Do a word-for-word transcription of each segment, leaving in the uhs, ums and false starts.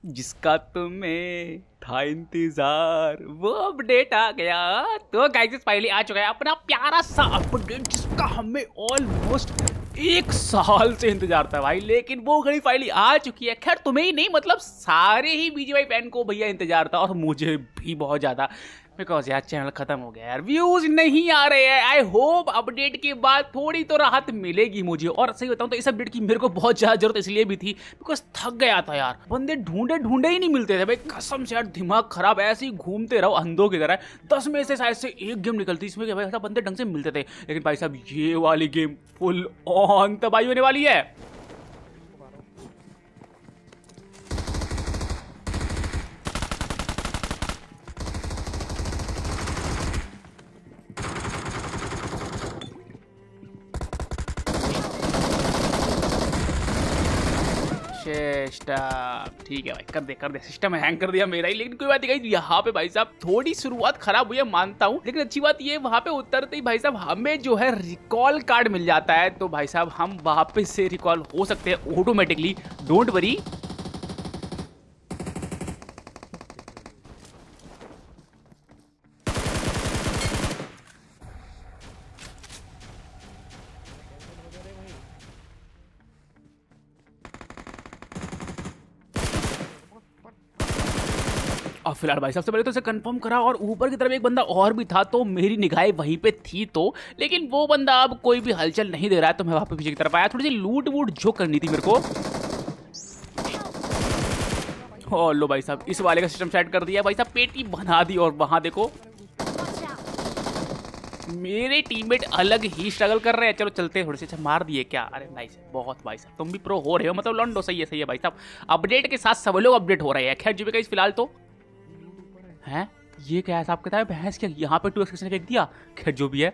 जिसका तुम्हें था इंतजार वो अपडेट आ गया। तो गाइस फाइनली आ चुका है अपना प्यारा सा अपडेट जिसका हमें ऑलमोस्ट एक साल से इंतजार था भाई, लेकिन वो घड़ी फाइनली आ चुकी है। खैर तुम्हें ही नहीं मतलब सारे ही बीजीएमआई फैन को भैया इंतजार था और मुझे भी बहुत ज्यादा, बिकॉज यार चैनल खत्म हो गया यार, व्यूज नहीं आ रहे हैं। आई होप अपडेट के बाद थोड़ी तो राहत मिलेगी मुझे। और सही बताऊं तो इस अपडेट की मेरे को बहुत ज्यादा जरूरत इसलिए भी थी बिकॉज थक गया था यार, बंदे ढूंढे ढूंढे ही नहीं मिलते थे भाई, कसम से यार दिमाग खराब, ऐसे ही घूमते रहो अंधों की तरह। दस में से शायद से एक गेम निकलती इसमें कि भाई ऐसा बंदे ढंग से मिलते थे, लेकिन भाई साहब ये वाली गेम फुल ऑन तबाही होने वाली है। सिस्टम ठीक है भाई, कर दे कर दे, सिस्टम हैंग कर दिया मेरा ही, लेकिन कोई बात नहीं। यहाँ पे भाई साहब थोड़ी शुरुआत खराब हुई है मानता हूँ, लेकिन अच्छी बात ये वहाँ पे उतरते ही भाई साहब हमें जो है रिकॉल कार्ड मिल जाता है। तो भाई साहब हम वापस से रिकॉल हो सकते हैं ऑटोमेटिकली, डोंट वरी। और फिलहाल भाई सबसे पहले तो इसे कंफर्म करा और ऊपर की तरफ एक बंदा और भी था, तो मेरी निगाहें वहीं पे थी, तो लेकिन वो बंदा अब कोई भी हलचल नहीं दे रहा है, तो मैं वापस पीछे की तरफ आया। थोड़ी सी लूट वूट जो करनी थी मेरे को। और लो भाई साहब इस वाले का सिस्टम सेट कर दिया भाई साहब, पेटी बना दी। और वहां देखो मेरे टीममेट अलग ही स्ट्रगल कर रहे हैं। चलो चलते हैं, थोड़े से अच्छा मार दिए क्या? अरे नाइस, बहुत भाई साहब तुम भी प्रो हो रहे हो, मतलब लॉन्डो सही है सही है भाई साहब। अपडेट के साथ सब लोग अपडेट हो रहे हैं। खैर जी फिलहाल तो हैं ये क्या है साहब, कहता है भैंस क्या यहाँ पे टू एक्स ने फेंक दिया। खैर जो भी है,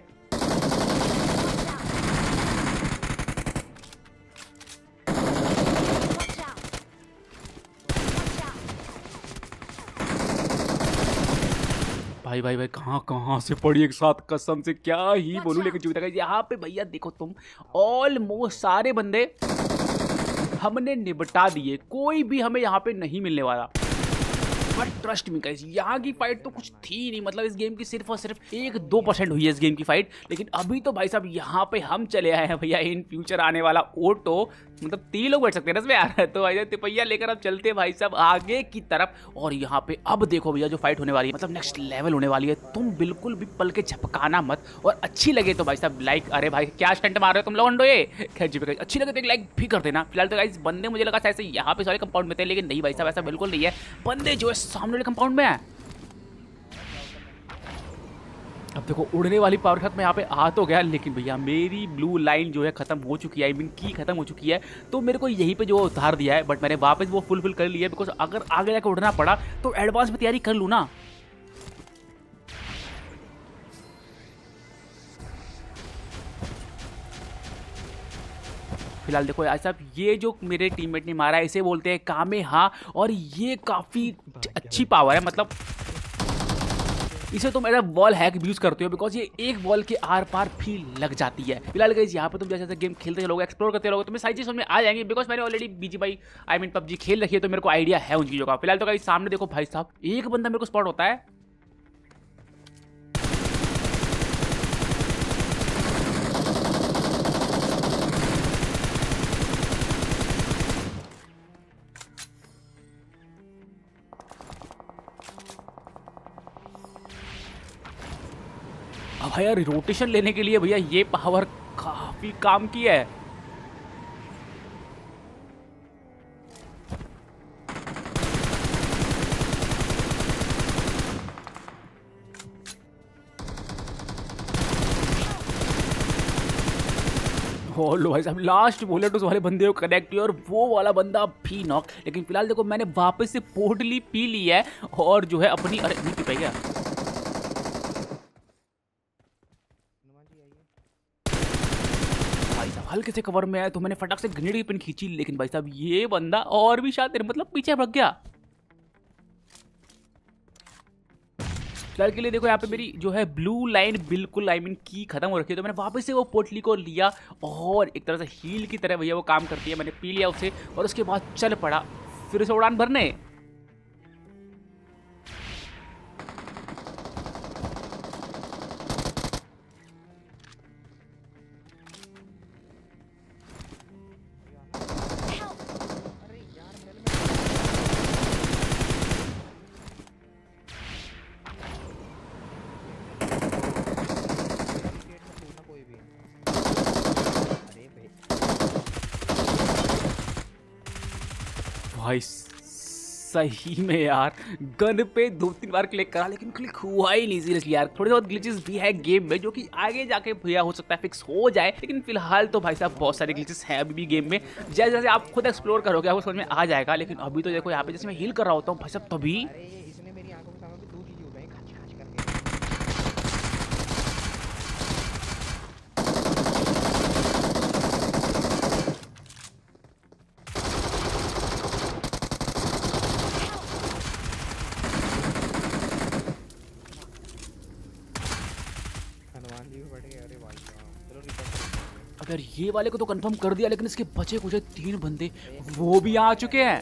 भाई भाई भाई कहाँ कहाँ से पड़ी एक साथ, कसम से क्या ही बोलूं। लेकिन जो तक यहाँ पे भैया देखो तुम, ऑलमोस्ट सारे बंदे हमने निपटा दिए, कोई भी हमें यहाँ पे नहीं मिलने वाला। बट ट्रस्ट मी गाइस यहाँ की फाइट तो कुछ थी नहीं, मतलब इस गेम की सिर्फ और सिर्फ एक दो परसेंट हुई है इस गेम की फाइट। लेकिन अभी तो भाई साहब यहाँ पे हम चले आए हैं भैया, इन फ्यूचर आने वाला ऑटो, मतलब तीन लोग बैठ सकते हैं ना इसमें यार। तो भाई तिपैया लेकर अब चलते हैं भाई साहब आगे की तरफ। और यहाँ पे अब देखो भैया जो फाइट होने वाली है, मतलब नेक्स्ट लेवल होने वाली है। तुम बिल्कुल भी पल के झपकाना मत, और अच्छी लगे तो भाई साहब लाइक, अरे भाई क्या स्टंट मार रहे हो तुम लोग ये। खैर जी अच्छी लगे तो एक लाइक भी कर देना। फिलहाल तो गाइस बंदे मुझे लगा ऐसे यहाँ पे सारे कंपाउंड में थे, लेकिन नहीं भाई साहब ऐसा बिल्कुल नहीं है, बंदे जो है सामने वाले कंपाउंड में है। अब देखो उड़ने वाली पावर खत्म यहाँ पे आ तो गया, लेकिन भैया मेरी ब्लू लाइन जो है खत्म हो चुकी है, आई मीन की खत्म हो चुकी है। तो मेरे को यहीं पे जो उतार दिया है, बट मैंने वापस वो फुलफिल कर लिया है, बिकॉज अगर आगे जाकर उड़ना पड़ा तो एडवांस में तैयारी कर लूँ ना। फिलहाल देखो यार साहब ये जो मेरे टीममेट ने मारा है इसे बोलते हैं कामेहा, और ये काफी अच्छी पावर है, मतलब इसे तुम ऐसा वॉल हैक यूज करते हो, बिकॉज ये एक वॉल के आर पार भी लग जाती है। फिलहाल गाइस यहाँ पे तुम जैसे जैसे गेम खेलते चलोगे, एक्सप्लोर करते रहोगे, तुम्हें सारी चीज समझ में आ जाएंगी, बिकॉज मैंने already BGMI I mean PUBG खेल रखी है, तो मेरे को आइडिया है उन चीजों का। फिलहाल तो गाइस सामने देखो भाई साहब एक बंदा मेरे को स्पॉट होता है, अब भैया रोटेशन लेने के लिए भैया ये पावर काफी काम की है। और लो भाई साहब लास्ट बुलेट उस वाले बंदे को कनेक्ट किया और वो वाला बंदा भी नॉक। लेकिन फिलहाल देखो मैंने वापस से पोटली पी ली है और जो है अपनी, अरे नहीं पी पाई क्या? भाई साहब हल्के से कवर में आया तो मैंने फटाक से ग्रेनेड की पिन खींची, लेकिन भाई साहब ये बंदा और भी शातिर, मतलब पीछे भाग गया। फिलहाल के लिए देखो यहाँ पे मेरी जो है ब्लू लाइन बिल्कुल आई मीन की खत्म हो रखी है, तो मैंने वापस से वो पोटली को लिया और एक तरह से हील की तरह भैया वो काम करती है, मैंने पी लिया उसे और उसके बाद चल पड़ा फिर से उड़ान भरने। भाई सही में यार गन पे दो तीन बार क्लिक करा लेकिन क्लिक हुआ ही नहीं सीरियसली यार। थोड़े बहुत ग्लिचेस भी है गेम में जो कि आगे जाके भैया हो सकता है फिक्स हो जाए, लेकिन फिलहाल तो भाई साहब बहुत सारे ग्लिचेस हैं अभी भी गेम में। जैसे जैसे आप खुद एक्सप्लोर करोगे आपको समझ में आ जाएगा। लेकिन अभी तो देखो यहाँ पे जैसे मैं हील कर रहा होता हूँ भाई साहब तभी अगर ये वाले को तो कंफर्म कर दिया, लेकिन इसके बचे कुछ तीन बंदे वो भी आ चुके हैं।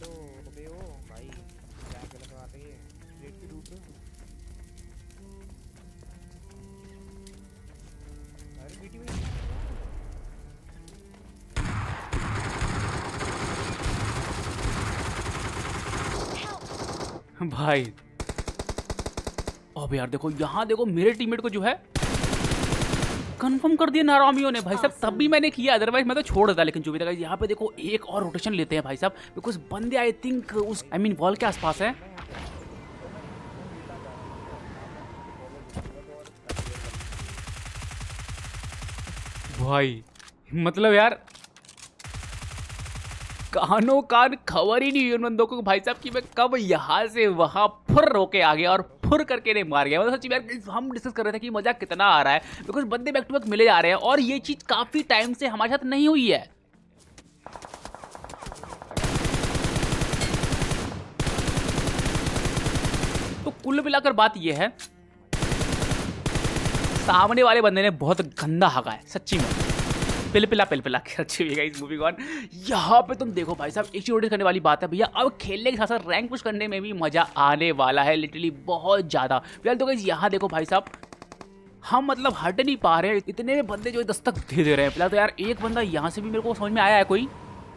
भाई अब यार देखो यहाँ देखो मेरे टीममेट को जो है कंफर्म कर दिया नारामियों ने भाई साहब। तब भी मैंने किया, अदरवाइज मैं तो छोड़ देता। लेकिन जो भी था यहाँ पे देखो एक और रोटेशन लेते हैं भाई साहब, बिकॉज बंदे आई थिंक उस आई मीन वॉल के आसपास है। भाई मतलब यार कानों कान खबर ही नहीं हुई उन बंदों को भाई साहब कि मैं कब यहाँ से वहां फुर रोके आ गया और फुर करके नहीं मार गया। मतलब सच्ची यार हम डिस्कस कर रहे थे कि मजा कितना आ रहा है, बिकॉज बंदे बैक टू बैक मिले जा रहे हैं और ये चीज काफी टाइम से हमारे साथ नहीं हुई है। तो कुल मिलाकर बात ये है सामने वाले बंदे ने बहुत गंदा हगा है सच्ची में, पिलपिला पिलपिला के अच्छी हुई इस मूवी कौन। यहाँ पे तुम देखो भाई साहब एक चीज नोटिस करने वाली बात है भैया, अब खेलने के साथ साथ रैंक पुश करने में भी मजा आने वाला है लिटरली बहुत ज्यादा। फिलहाल तो गाइस यहाँ देखो भाई साहब हम मतलब हट नहीं पा रहे हैं, इतने में बंदे जो दस्तक दे दे रहे हैं। फिलहाल तो यार एक बंदा यहाँ से भी मेरे को समझ में आया है कोई,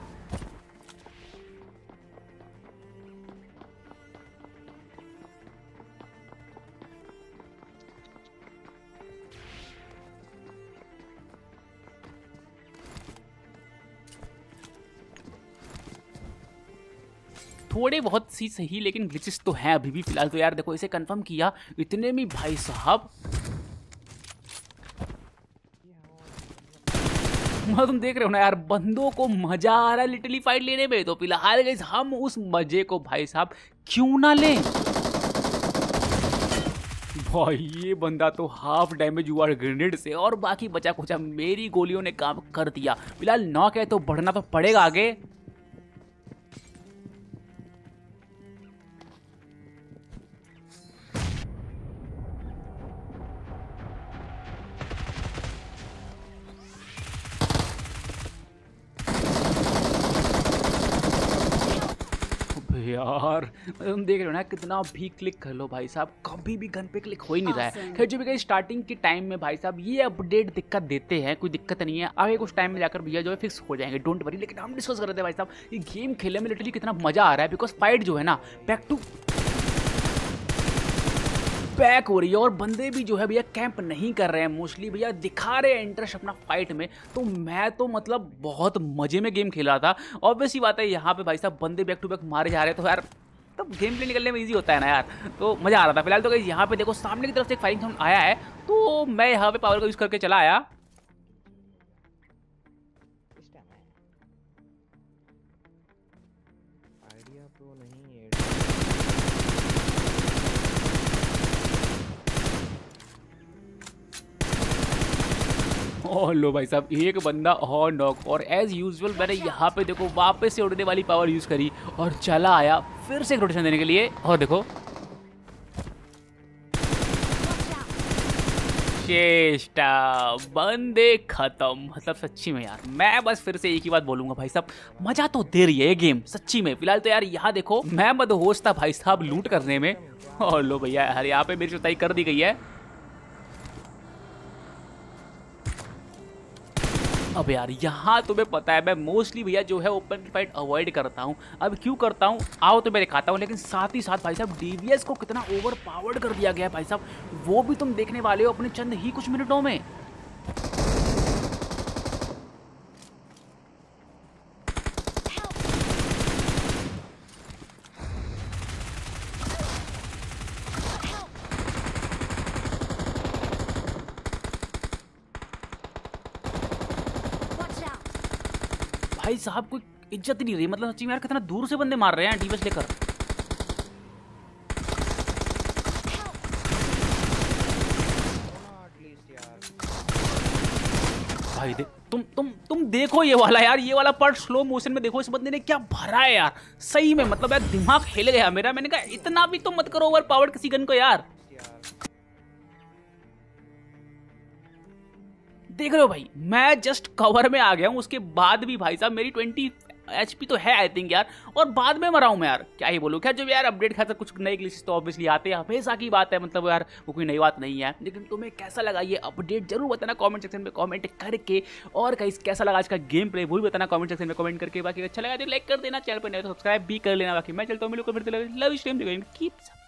थोड़े बहुत सी सही लेकिन ग्लिचेस तो हैं अभी भी। फिलहाल तो यार देखो इसे कंफर्म किया इतने में भाई साहब मैं तुम देख रहे हो ना यार बंदों को मजा आ रहा है लिटरली फाइट लेने में। तो फिलहाल गाइस हम उस मजे को भाई साहब क्यों ना लें। भाई ये बंदा तो हाफ डैमेज हुआ ग्रेनेड से और बाकी बचा कुछ मेरी गोलियों ने काम कर दिया। फिलहाल नॉक है तो बढ़ना तो पड़ेगा आगे। यार तुम देख रहे हो ना कितना भी क्लिक कर लो भाई साहब कभी भी गन पे क्लिक हो ही नहीं रहा है। खैर जो भी स्टार्टिंग के टाइम में भाई साहब ये अपडेट दिक्कत देते हैं, कोई दिक्कत नहीं है, आगे कुछ टाइम में जाकर भैया जो है फिक्स हो जाएंगे, डोंट वरी। लेकिन हम डिस्कस कर रहे थे भाई साहब ये गेम खेलने में लिटरली कितना मजा आ रहा है, बिकॉज फाइट जो है ना बैक टू बैक हो रही है और बंदे भी जो है भैया कैंप नहीं कर रहे हैं मोस्टली, भैया दिखा रहे हैं इंटरेस्ट अपना फाइट में। तो मैं तो मतलब बहुत मजे में गेम खेल रहा था। ऑब्वियस ही बात है यहाँ पे भाई साहब बंदे बैक टू बैक मारे जा रहे हैं तो यार तब तो गेम प्ले निकलने में इजी होता है ना यार, तो मजा आ रहा था। फिलहाल तो गाइस यहाँ पे देखो सामने की तरफ से एक फायरिंग साउंड आया है तो मैं यहाँ पे पावर का यूज करके चला आया। ओह लो भाई साहब एक बंदा और नॉक, और एज यूजुअल मैंने यहाँ पे देखो वापस से उड़ने वाली पावर यूज करी और चला आया फिर से एक रोटेशन देने के लिए। और देखो चेष्टा बंदे खत्म। मतलब सच्ची में यार मैं बस फिर से एक ही बात बोलूंगा भाई साहब मजा तो दे रही है ये गेम सच्ची में। फिलहाल तो यार यहाँ देखो मैं मदहोश था भाई साहब लूट करने में, और लो भैया यार यहाँ पे मेरी जुताई कर दी गई है। अब यार यहाँ तुम्हें पता है मैं मोस्टली भैया जो है ओपन की फाइट अवॉइड करता हूँ। अब क्यों करता हूँ आओ तो मैं दिखाता हूँ, लेकिन साथ ही साथ भाई साहब डीवीएस को कितना ओवर पावर्ड कर दिया गया है भाई साहब, वो भी तुम देखने वाले हो अपने चंद ही कुछ मिनटों में। भाई साहब कोई इज्जत ही नहीं रही, मतलब सच्ची में यार कितना दूर से बंदे मार रहे हैं टीवीएस लेकर। भाई देख तुम तुम तुम देखो ये वाला यार, ये वाला पार्ट स्लो मोशन में देखो, इस बंदे ने क्या भरा है यार सही में, मतलब यार दिमाग हिल गया मेरा। मैंने कहा इतना भी तो मत करो ओवर पावर्ड किसी गन को यार। देख रहे हो भाई, मैं जस्ट कवर में आ गया हूँ, उसके बाद भी भाई साहब मेरी ट्वेंटी एचपी तो है आई थिंक यार, और बाद में मरा हूं मैं यार, क्या ही बोलूं। क्या जो यार अपडेट खातर कुछ नए ग्लिचेस तो ऑब्वियसली आते हैं, हमेशा की बात है, मतलब यार वो कोई नई बात नहीं है। लेकिन तुम्हें कैसा लगा ये अपडेट जरूर बताना कमेंट सेक्शन में कमेंट करके, और कहीं कैसा लगा आज का गेम प्ले वो भी बताना कमेंट सेक्शन में कमेंट करके। बाकी अच्छा लगा तो लाइक कर देना, चैनल पर नहीं तो सब्सक्राइब भी कर लेना। बाकी मैं चलता हूँ, मिलूंगा फिर लव स्ट्रीम, कीप